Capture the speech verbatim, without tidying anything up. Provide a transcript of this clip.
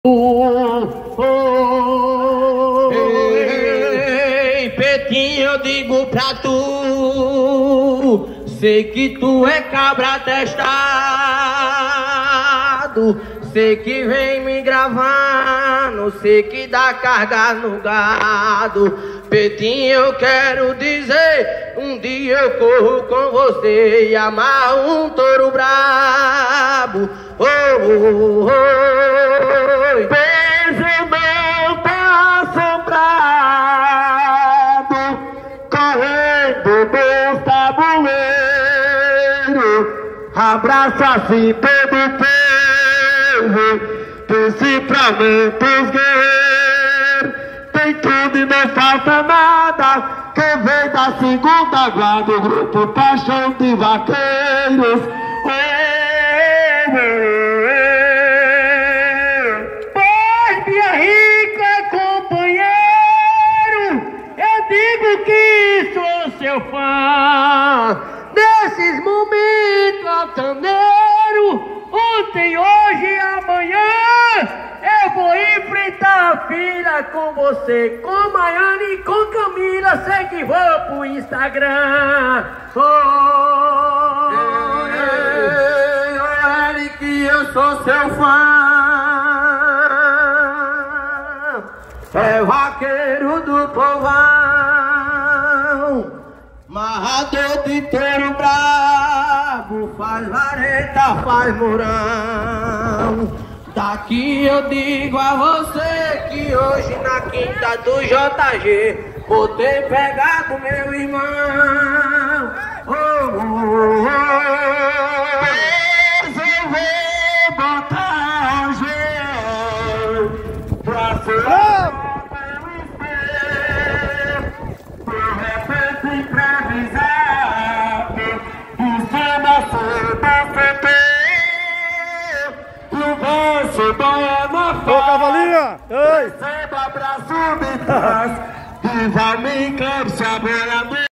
Oh, oh, ei, Petinho, eu digo pra tu, sei que tu é cabra testado, sei que vem me gravando, sei que dá carga no gado. Petinho, eu quero dizer, um dia eu corro com você e amarro um touro brabo. Oh, oh, oh, beijo meu tá assombrado, correndo meus tabuleiros, abraço assim todo o povo, principalmente os guerreiros. Tem tudo e não falta nada, quem vem da segunda guarda, o grupo Paixão de Vaqueiros. Pois, minha rica companheiro, eu digo que sou seu fã, desses momentos altaneiros, ontem, hoje e amanhã. Eu vou enfrentar a fila com você, com Maiane e com Camila, sei que vou pro Instagram. Oh, ei, olha que eu sou seu fã. É o vaqueiro do povão, marrador de touro brabo, faz vareta, faz murão. Daqui eu digo a você que hoje na quinta do J G vou ter pegado meu irmão. Oh, oh, oh, oh. Eu vou botar o gel pra ser de repente improvisado, você nasceu pra ser. Ô, cavalinha! Ei! Receba abraço de trás e vai me encabçar.